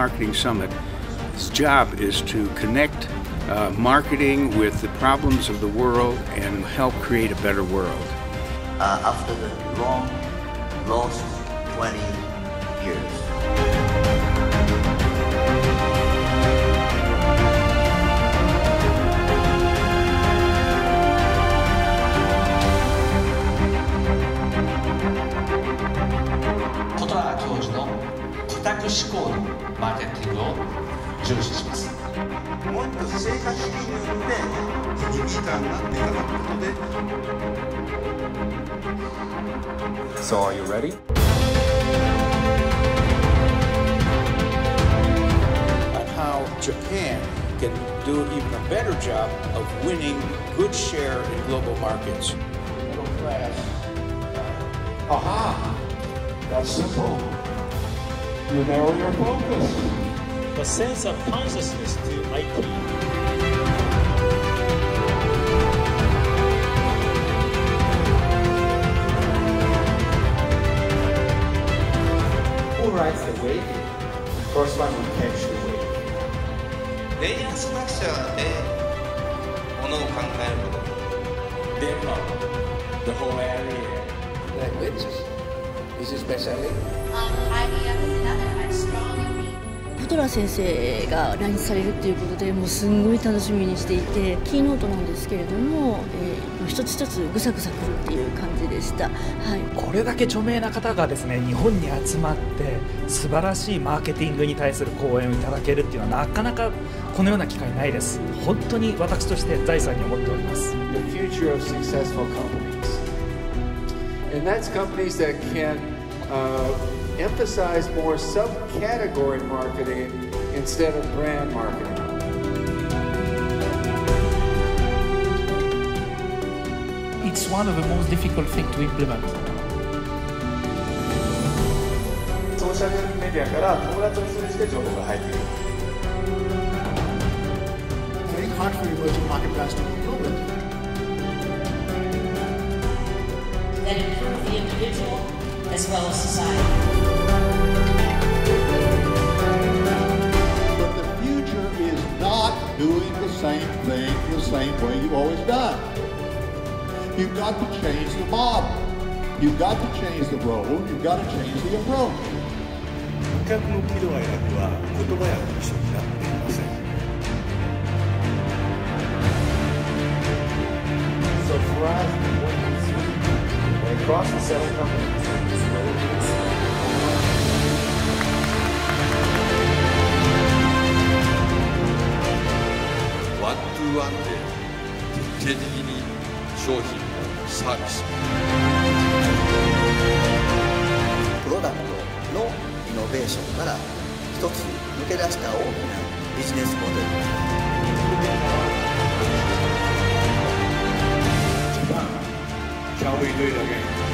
Marketing Summit. His job is to connect marketing with the problems of the world and help create a better world. After the long lost 20 years. Kotara教授の固く思考のマーケティングを重視します。 もっと正確によってリピーターになっていただくことで。 So are you ready? On how Japan can do even a better job of winning good share in global markets. Middle class. Aha! That's simple. You narrow your focus. The sense of consciousness to IT. Who rides the wave? First one who catch the wave. レイヤーストラクチャーでものを考えること。 Demo. The whole area. Language is especially. IBM is another strong. コトラ先生が来日されるっていうことでもうすんごい楽しみにしていて、キーノートなんですけれども、一つ一つぐさぐさくるっていう感じでした。はい。 これだけ著名な方がですね日本に集まって素晴らしいマーケティングに対する講演をいただけるっていうのはなかなかこのような機会ないです。本当に私として財産に思っております。 The future of successful companies. And that's companies that can emphasize more subcategory marketing instead of brand marketing. It's one of the most difficult things to implement. ソーシャルメディアから友達を通じて情報が入ってくる。 Very hard for emerging market brands to control it. That improve the individual as well as society. But the future is not doing the same thing the same way you've always done. You've got to change the model. You've got to change the role. You've got to change the approach. 顧客の喜怒哀楽は言葉や文章になっていません。 So for us, when across the seven companies, it's really easy. One to one で徹底的に商品もサービスもプロダクトのイノベーションから一つ抜け出した大きなビジネスモデル。 Japan, shall we do it again?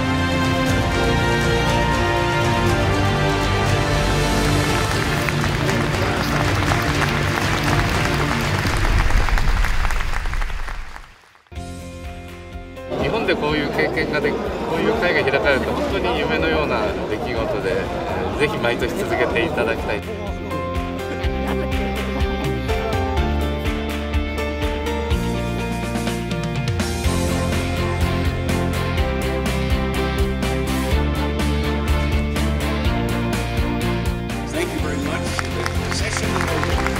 日本でこういう経験がこういう会が開かれると本当に夢のような出来事で、ぜひ毎年続けていただきたい。 Thank you very much. The session is over.